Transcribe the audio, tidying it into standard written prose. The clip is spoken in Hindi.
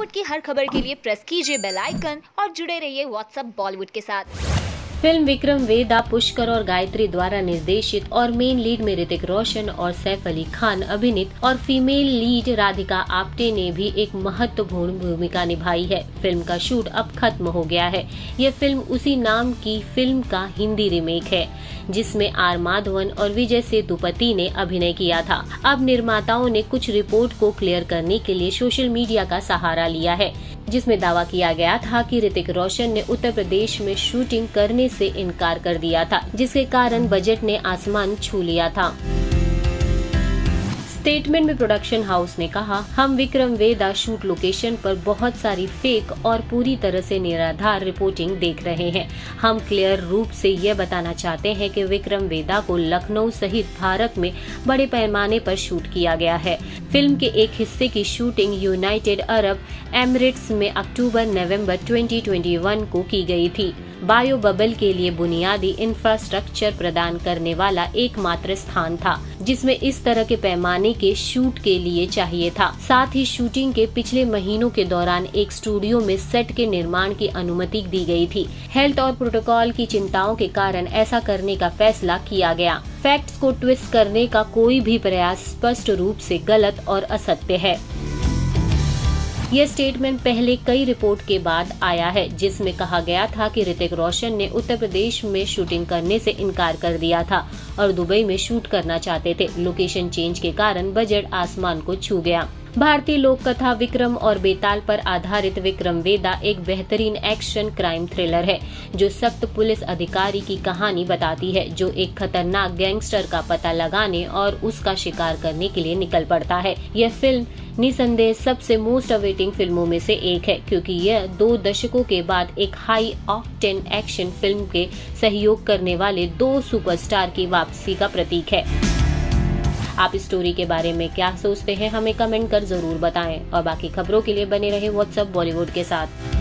बॉलीवुड की हर खबर के लिए प्रेस कीजिए बेल आइकन और जुड़े रहिए व्हाट्सएप बॉलीवुड के साथ। फिल्म विक्रम वेदा पुष्कर और गायत्री द्वारा निर्देशित और मेन लीड में ऋतिक रोशन और सैफ अली खान अभिनीत और फीमेल लीड राधिका आप्टे ने भी एक महत्वपूर्ण भूमिका निभाई है। फिल्म का शूट अब खत्म हो गया है। यह फिल्म उसी नाम की फिल्म का हिंदी रीमेक है, जिसमें आर माधवन और विजय सेतुपति ने अभिनय किया था। अब निर्माताओं ने कुछ रिपोर्ट को क्लियर करने के लिए सोशल मीडिया का सहारा लिया है, जिसमें दावा किया गया था कि ऋतिक रोशन ने उत्तर प्रदेश में शूटिंग करने से इनकार कर दिया था, जिसके कारण बजट ने आसमान छू लिया था। स्टेटमेंट में प्रोडक्शन हाउस ने कहा, हम विक्रम वेदा शूट लोकेशन पर बहुत सारी फेक और पूरी तरह से निराधार रिपोर्टिंग देख रहे हैं। हम क्लियर रूप से ये बताना चाहते हैं कि विक्रम वेदा को लखनऊ सहित भारत में बड़े पैमाने पर शूट किया गया है। फिल्म के एक हिस्से की शूटिंग यूनाइटेड अरब एमिरेट्स में अक्टूबर-नवंबर 2021 को की गई थी। बायो बबल के लिए बुनियादी इंफ्रास्ट्रक्चर प्रदान करने वाला एकमात्र स्थान था, जिसमें इस तरह के पैमाने के शूट के लिए चाहिए था। साथ ही शूटिंग के पिछले महीनों के दौरान एक स्टूडियो में सेट के निर्माण की अनुमति दी गई थी। हेल्थ और प्रोटोकॉल की चिंताओं के कारण ऐसा करने का फैसला किया गया। फैक्ट्स को ट्विस्ट करने का कोई भी प्रयास स्पष्ट रूप से गलत और असत्य है। यह स्टेटमेंट पहले कई रिपोर्ट के बाद आया है, जिसमें कहा गया था कि ऋतिक रोशन ने उत्तर प्रदेश में शूटिंग करने से इनकार कर दिया था और दुबई में शूट करना चाहते थे। लोकेशन चेंज के कारण बजट आसमान को छू गया। भारतीय लोक कथा विक्रम और बेताल पर आधारित विक्रम वेदा एक बेहतरीन एक्शन क्राइम थ्रिलर है, जो सख्त पुलिस अधिकारी की कहानी बताती है, जो एक खतरनाक गैंगस्टर का पता लगाने और उसका शिकार करने के लिए निकल पड़ता है। यह फिल्म निसंदेह सबसे मोस्ट अवेटिंग फिल्मों में से एक है, क्योंकि यह 2 दशकों के बाद एक हाई ऑक्टेन एक्शन फिल्म के सहयोग करने वाले 2 सुपरस्टार की वापसी का प्रतीक है। आप इस स्टोरी के बारे में क्या सोचते हैं, हमें कमेंट कर जरूर बताएं और बाकी खबरों के लिए बने रहे व्हाट्सएप बॉलीवुड के साथ।